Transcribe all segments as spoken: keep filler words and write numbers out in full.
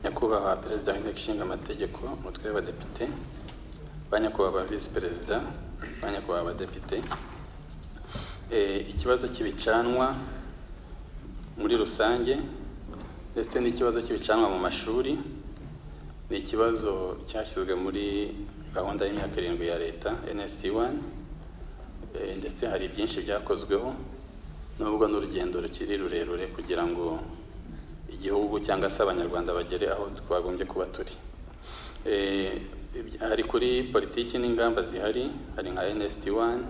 nyakubahwa perezida w'inteko ishinga amategeko, umutwe w'abadepite, banyakubahwa visi perezida, banyakubahwa abadepite. Eh, ikibazo cy'ibicanwa muri rusange ndetse n'ikibazo cy'ibicanwa mu mashuri ni ikibazo cyashyizwe muri gahunda y'imyaka irindwi ya leta N S T one, eh, ndetse hari byinshi byakozweho nubwo n'urugendo rukiri rurerure kugira ngo igihugu cyangwa se abanyarwanda bagere aho twagombye kuba turi. Eh, hari kuri politiki n'ingamba zihari, hari nka N S T one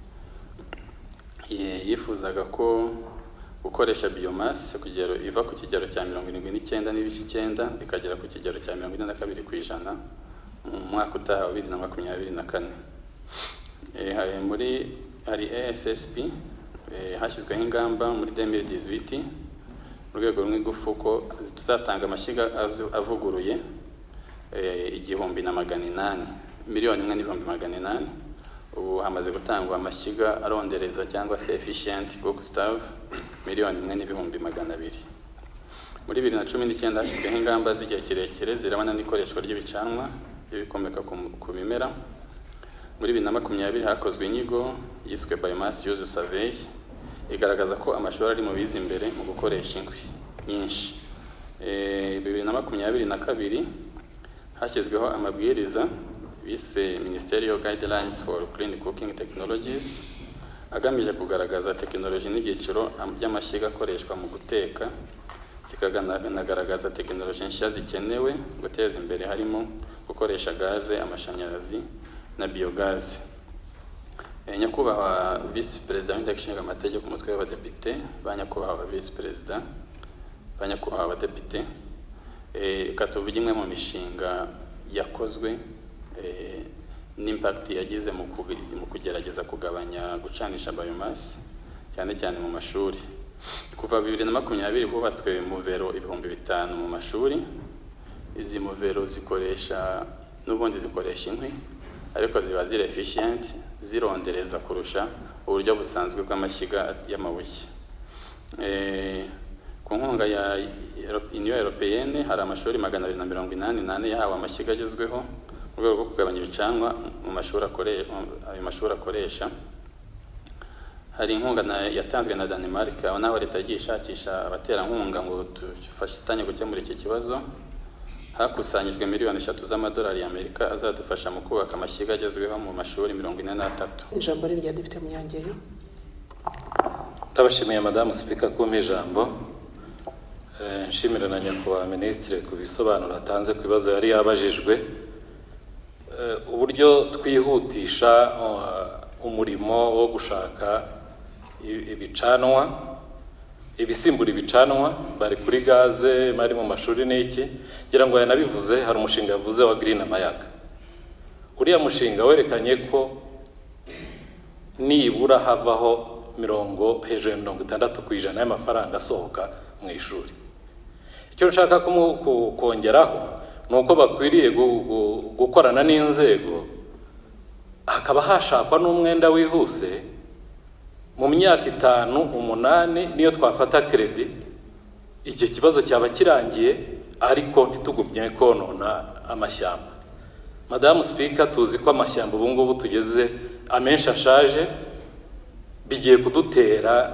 yifuzaga ko gukoresha biomass kugero iva ku kigero cya mirongo irindwi n'icyenda n'ibice icyenda ikagera ku kigero cya mirongo ine na kabiri ku ijana mu mwaka utaha wa bibiri na makumyabiri na kane. Eh, hari muri hari A S S P eh, hashyizweho ingamba muri deux mille dix-huit mu rwego rw'ingufu ko tuzatanga amashyiga avuguruye eh, igihumbi na magana inani miliyoni imwe n'ibihumbi magana inani. Ubu hamaze gutangwa amashyiga arondereza cyangwa se efficient cook stove miliyoni imwe n'ibihumbi magana abiri. Muri bibiri na cumi n'icyenda hashyizweho ingamba z'igihe kirekire zirabana n'ikoreshwa ry'ibicanwa ibikomeka ku bimera. Muri bibiri na makumyabiri hakozwe inyigo yiswe biomass use survey igaragaza ko amashuri ari mu biza imbere mu gukoresha inkwi nyinshi. Eh, bibiri na makumyabiri na kabiri hashyizweho amabwiriza bise Ministerial Guidelines for Clean Cooking Technologies agamije kugaragaza tekinoloji n'ibyiciro by'amashyiga akoreshwa mu guteka, zikagaragaza tekinoloji nshya zikenewe guteza imbere harimo gukoresha gaze, amashanyarazi na biogaze. E, nyakubahwa visi perezida w'inteko ishinga amategeko, umutwe w'abadepite, banyakubahwa visi perezida, banyakubahwa abadepite, e, katuvuga imwe mu mishinga yakozwe e, n'impact yagize mu kugerageza kugabanya gucanisha biomass cyane cyane mu mashuri. Kuva bibiri na makumyabiri hubatswe muvero ibihumbi bitanu mu mashuri. Izi muvero zikoresha n'ubundi zikoresha inkwi ariko ziba ziri efficient, zirondereza kurusha uburyo busanzwe bw'amashyiga y'amabuye. Eh, ku nkunga ya Union Européenne hari amashuri magana abiri na mirongo inani nane yahawe amashyiga agezweho mu rwego rwo kugabanya ibicanwa mu mashuri akoresha ayo mashuri akoresha. Hari inkunga yatanzwe na Denmark aho naho leta yagiye ishakisha abaterankunga ngo dufatanye gukemura iki kibazo. Hakusanyijwe miliyoni eshatu z'amadolari y'Amerika azadufasha mu kubaka amashyiga agezweho mu mashuri mirongo ine n'atatu. Ijambo riri rya Depite Muyangeyo. Ndabashimiye Madame Speaker kumpa ijambo. Eh, nshimira na nyakubahwa Ministre ku bisobanuro atanze ku bibazo yari yabajijwe. Uh, uburyo twihutisha uh, umurimo wo gushaka ibicanwa ibisimbura ibicanwa bari kuri gaze mari mu mashuri n'iki ngira ngo yanabivuze. Hari umushinga yavuze wa Green Amayaga. Uriya mushinga werekanye ko nibura havaho mirongo hejuru ya mirongo itandatu ku ijana y'amafaranga asohoka mu ishuri. Icyo nshaka kongeraho nuko bakwiriye gukorana n'inzego hakaba hashakwa n'umwenda wihuse mu myaka itanu umunani niyo twafata credit icyo kibazo cyaba kirangiye ariko ntitugumye konona amashyamba. Madame Speaker, tuzi ko amashyamba ubu ngubu tugeze amenshi ashaje bigiye kudutera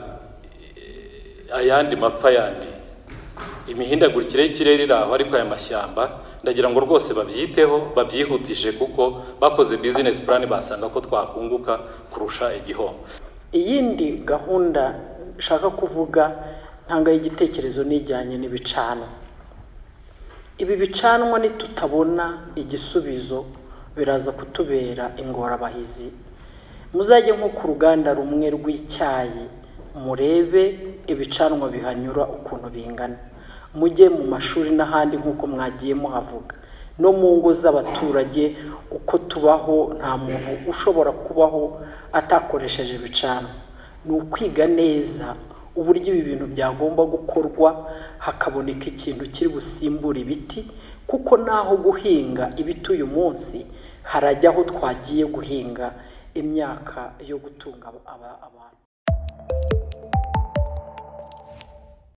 ayandi mapfa yandi. Imihindagurikire y'ikirere iraho ariko aya mashyamba ndagira ngo rwose babyiteho babyihutishe kuko bakoze business plan basanga ko twakunguka kurusha igihombo. Iyindi gahunda shaka kuvuga ntanga y'igitekerezo nijyanye n'ibicano. Ibi bicanwa ni tutabona igisubizo biraza kutubera ingorabahizi. Muzajye nko ku ruganda rumwe rw'icyayi murebe ibicanwa bihanyura ukuntu bingana. Mujye mu mashuri n'ahandi nkuko mwagiye muhavuga no mu ngo z'abaturage uko tubaho. Nta muntu ushobora kubaho atakoresheje ibicanwa. Ni ukwiga neza uburyo ibi bintu byagomba gukorwa hakaboneka ikintu kiri busimbura ibiti, kuko naho guhinga ibiti uyu munsi harajyaho twagiye guhinga imyaka yo gutunga abantu.